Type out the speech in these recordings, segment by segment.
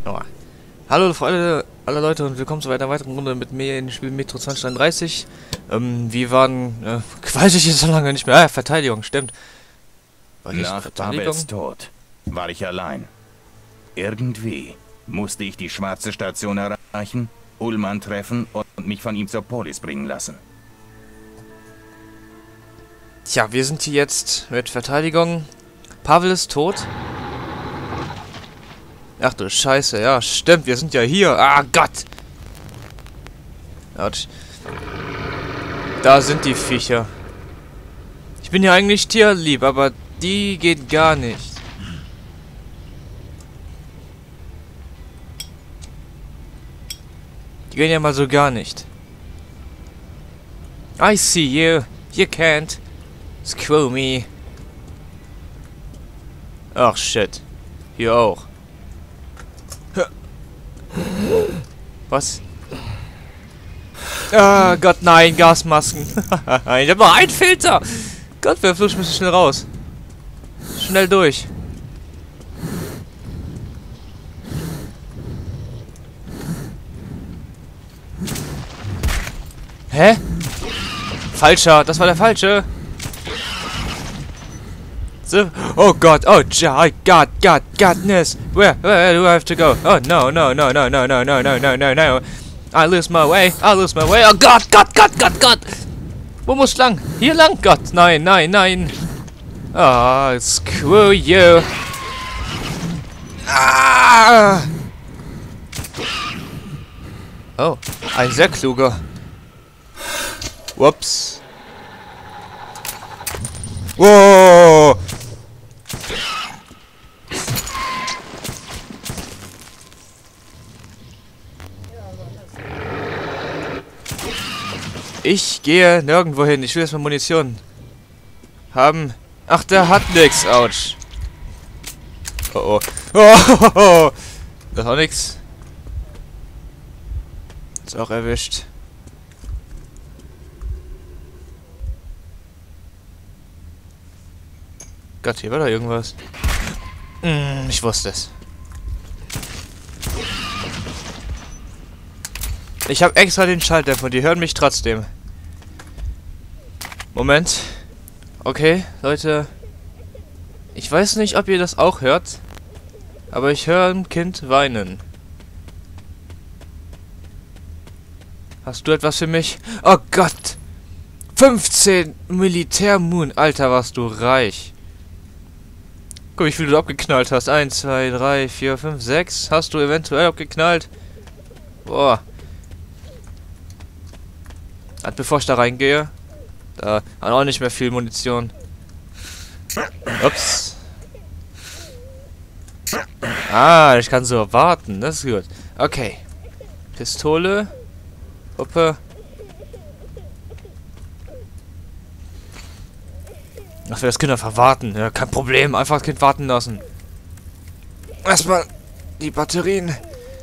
Ja. Hallo Freunde, alle Leute und willkommen zu einer weiteren Runde mit mir in dem Spiel Metro 2033. Wir waren, weiß ich jetzt so lange nicht mehr. Ah, Verteidigung, stimmt. War ich Nach Pavels Tod war ich allein. Irgendwie musste ich die schwarze Station erreichen, Ullmann treffen und mich von ihm zur Polis bringen lassen. Tja, wir sind hier jetzt mit Verteidigung. Pavel ist tot. Ach du Scheiße, ja, stimmt, wir sind ja hier. Ah, Gott! Autsch. Da sind die Viecher. Ich bin ja eigentlich tierlieb, aber die geht gar nicht. Die gehen ja mal so gar nicht. I see you. You can't. Screw me. Ach, shit. Hier auch. Was? Ah, Gott, nein, Gasmasken. Ich hab noch einen Filter. Gott, wer flutscht mich schnell raus. Schnell durch. Hä? Falscher, das war der falsche. So. Oh Gott, oh Godness. Where do I have to go? Oh no. I lose my way. Oh Gott. Wo muss ich lang? Hier lang? Gott, nein. Ah, screw you. Ah. Oh, ein sehr kluger. Whoops. Wow. Ich gehe nirgendwo hin. Ich will erstmal Munition haben. Ach, der hat nix. Autsch. Oh. Das ist auch nix. Ist auch erwischt. Gott, hier war da irgendwas. Ich wusste es. Ich habe extra den Schalldämpfer, die hören mich trotzdem. Moment. Okay, Leute. Ich weiß nicht, ob ihr das auch hört. Aber ich höre ein Kind weinen. Hast du etwas für mich? Oh Gott! 15 Militärmoon. Alter, warst du reich. Guck, wie viel du abgeknallt hast. 1, 2, 3, 4, 5, 6. Hast du eventuell abgeknallt? Boah. Und bevor ich da reingehe, da hat auch nicht mehr viel Munition. Ups. Ah, ich kann so warten. Das ist gut. Okay. Pistole. Hoppe. Ach, wir das Kind einfach warten. Ja, kein Problem. Einfach das Kind warten lassen. Erstmal die Batterien.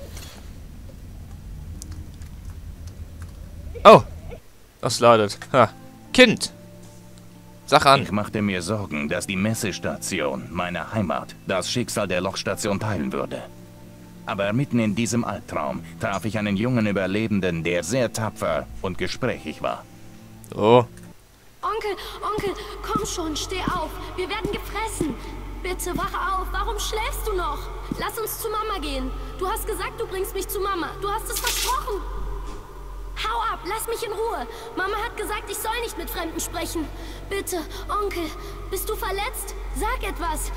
Oh. Das ladet. Ha. Kind. Sag an. Ich machte mir Sorgen, dass die Messestation, meine Heimat, das Schicksal der Lokstation teilen würde. Aber mitten in diesem Albtraum traf ich einen jungen Überlebenden, der sehr tapfer und gesprächig war. Oh. Onkel, komm schon, steh auf. Wir werden gefressen. Bitte, wach auf. Warum schläfst du noch? Lass uns zu Mama gehen. Du hast gesagt, du bringst mich zu Mama. Du hast es versprochen. Hau ab, lass mich in Ruhe. Mama hat gesagt, ich soll nicht mit Fremden sprechen. Bitte, Onkel, bist du verletzt? Sag etwas.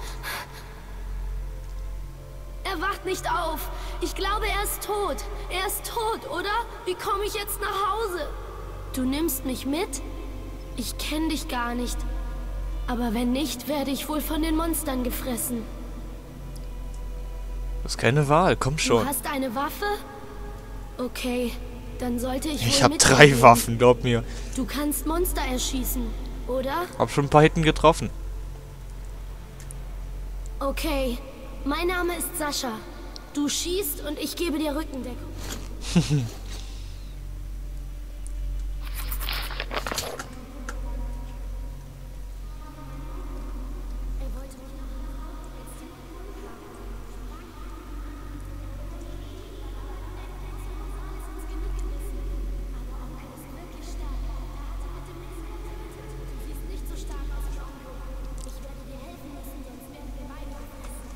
Er wacht nicht auf. Ich glaube, er ist tot. Er ist tot, oder? Wie komme ich jetzt nach Hause? Du nimmst mich mit? Ich kenne dich gar nicht. Aber wenn nicht, werde ich wohl von den Monstern gefressen. Das ist keine Wahl, komm schon. Du hast eine Waffe? Okay, dann sollte ich Ich wohl habe 3 Waffen, glaub mir. Du kannst Monster erschießen, oder? Hab schon ein paar Hitten getroffen. Okay, mein Name ist Sascha. Du schießt und ich gebe dir Rückendeckung.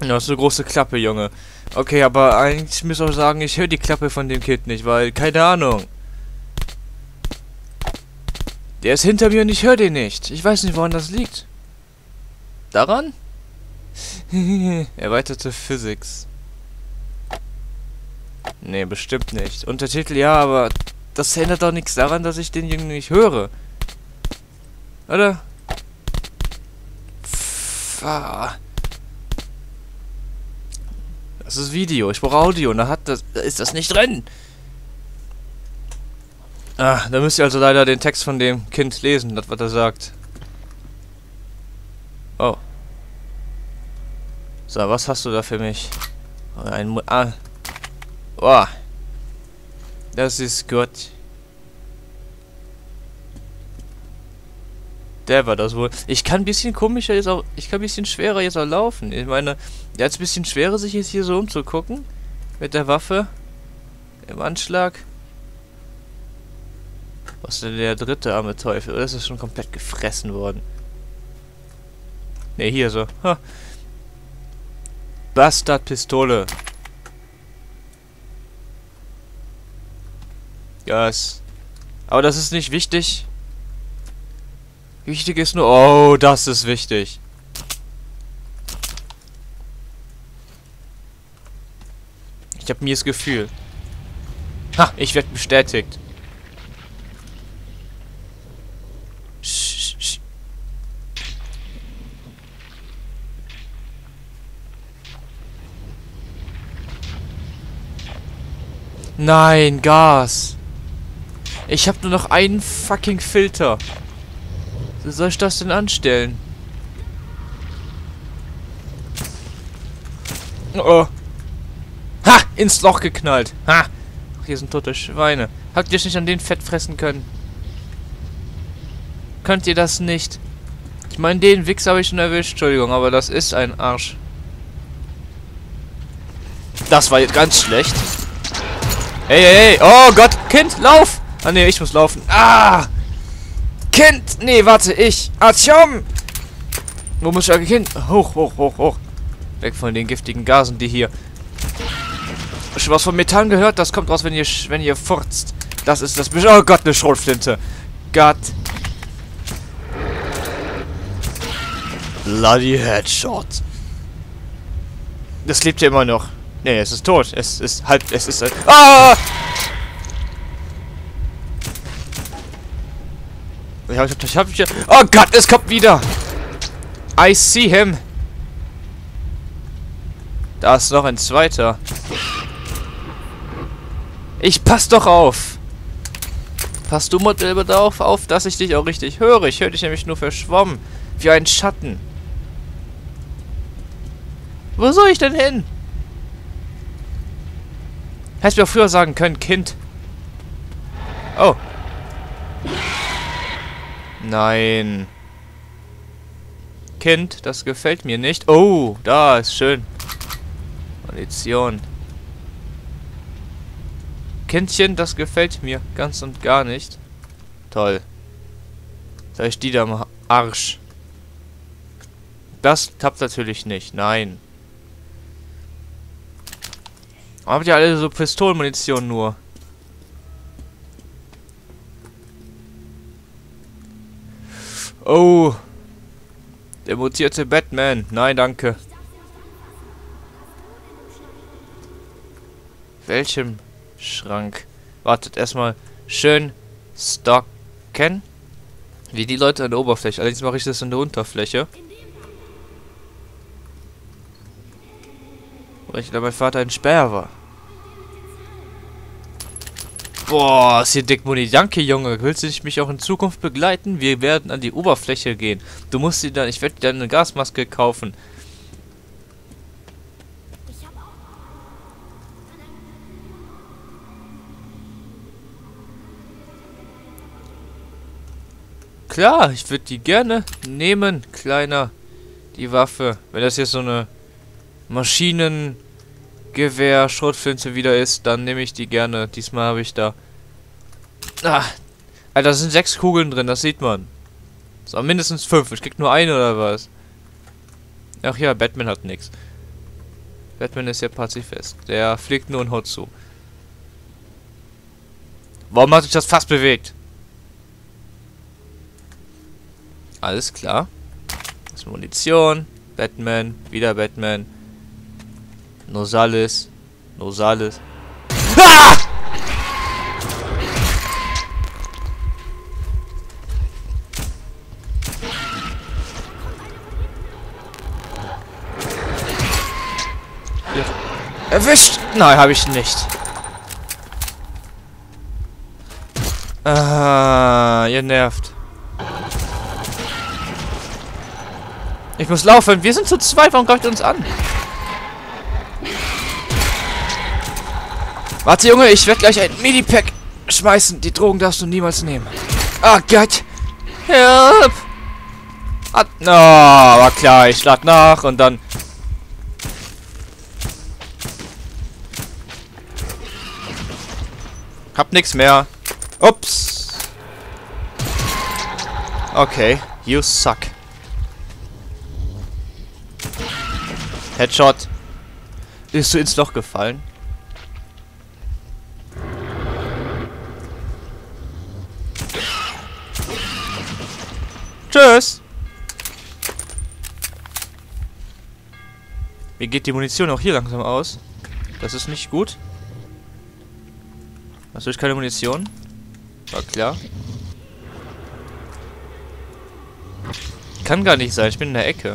Du hast eine große Klappe, Junge. Okay, aber eigentlich muss ich auch sagen, ich höre die Klappe von dem Kind nicht, weil, keine Ahnung. Der ist hinter mir und ich höre den nicht. Ich weiß nicht, woran das liegt. Daran? Erweiterte Physics. Nee, bestimmt nicht. Untertitel ja, aber das ändert doch nichts daran, dass ich den Jungen nicht höre. Oder? Das ist Video. Ich brauche Audio und da ist das nicht drin. Ah, da müsst ihr also leider den Text von dem Kind lesen, das was er sagt. Oh. So, was hast du da für mich? Oh. Das ist gut. Der war das wohl. Ich kann ein bisschen komischer jetzt auch. Ich kann ein bisschen schwerer jetzt auch laufen. Ich meine, der hat es ein bisschen schwerer, sich jetzt hier so umzugucken. Mit der Waffe. Im Anschlag. Was ist denn der dritte arme Teufel? Oder ist das schon komplett gefressen worden? Ne, hier so. Ha. Bastardpistole. Gas. Aber das ist nicht wichtig. Wichtig ist nur... Oh, das ist wichtig. Ich habe mir das Gefühl. Ha, ich werde bestätigt. Nein, Gas. Ich habe nur noch einen fucking Filter. Wie soll ich das denn anstellen? Oh. Ha! Ins Loch geknallt. Ha! Ach, hier sind tote Schweine. Habt ihr es nicht an den Fett fressen können? Könnt ihr das nicht? Ich meine, den Wichs habe ich schon erwischt. Entschuldigung, aber das ist ein Arsch. Das war jetzt ganz schlecht. Hey, hey, hey. Oh Gott. Kind, lauf! Ah, nee, ich muss laufen. Ah! Kind! Nee, warte, ich. Atschom! Wo muss ich eigentlich hin? Hoch, hoch, hoch, hoch. Weg von den giftigen Gasen, die hier... Schon was von Methan gehört? Das kommt raus, wenn ihr furzt. Das ist das... Oh Gott, eine Schrotflinte. Gott. Bloody Headshot. Das lebt ja immer noch. Nee, es ist tot. Es ist halb... Es ist... Ah! Ich hab oh Gott, es kommt wieder. I see him. Da ist noch ein zweiter. Ich pass doch auf. Pass du mal bitte auf, dass ich dich auch richtig höre. Ich höre dich nämlich nur verschwommen. Wie ein Schatten. Wo soll ich denn hin? Hättest mir auch früher sagen können, Kind. Oh. Nein. Kind, das gefällt mir nicht. Oh, da ist schön. Munition. Kindchen, das gefällt mir ganz und gar nicht. Toll. Da ist die da am Arsch. Das klappt natürlich nicht. Nein. Habt ihr alle so Pistolenmunition nur? Oh. Der mutierte Batman. Nein, danke. Welchem Schrank? Wartet erstmal. Schön stocken. Wie die Leute an der Oberfläche. Allerdings mache ich das in der Unterfläche. Weil mein Vater ein Späher war. Boah, ist hier dick Muni. Danke, Junge. Willst du mich auch in Zukunft begleiten? Wir werden an die Oberfläche gehen. Du musst dir dann... Ich werde dir eine Gasmaske kaufen. Klar, ich würde die gerne nehmen, Kleiner. Die Waffe. Wenn das jetzt so eine Maschinengewehr, Schrotflinte wieder ist, dann nehme ich die gerne. Diesmal habe ich da... Ah, Alter, da sind 6 Kugeln drin, das sieht man. So, mindestens 5. Ich krieg nur eine oder was? Ach ja, Batman hat nichts. Batman ist ja Pazifist. Der fliegt nur und haut zu. Warum hat sich das Fass bewegt? Alles klar. Das ist Munition. Batman. Wieder Batman. Nosalis. Nosalis. Ah! Ja. Erwischt! Nein, habe ich nicht. Ah, ihr nervt. Ich muss laufen. Wir sind zu zweit. Warum greift ihr uns an? Warte, Junge. Ich werde gleich ein Medipack schmeißen. Die Drogen darfst du niemals nehmen. Ah, Gott. Help. No, war klar. Ich schlag nach und dann... Hab nix mehr. Ups. Okay. You suck. Headshot. Bist du ins Loch gefallen? Tschüss. Mir geht die Munition auch hier langsam aus. Das ist nicht gut. Hast du keine Munition? War klar. Kann gar nicht sein, ich bin in der Ecke.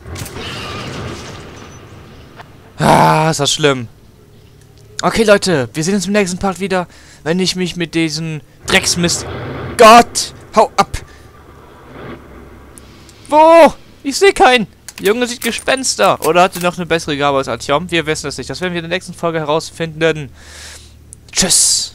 Ah, ist das schlimm. Okay, Leute, wir sehen uns im nächsten Part wieder, wenn ich mich mit diesen Drecksmist... Gott! Hau ab! Wo? Ich sehe keinen! Junge sieht Gespenster. Oder hat er noch eine bessere Gabe als Artyom? Wir wissen es nicht. Das werden wir in der nächsten Folge herausfinden. Tschüss!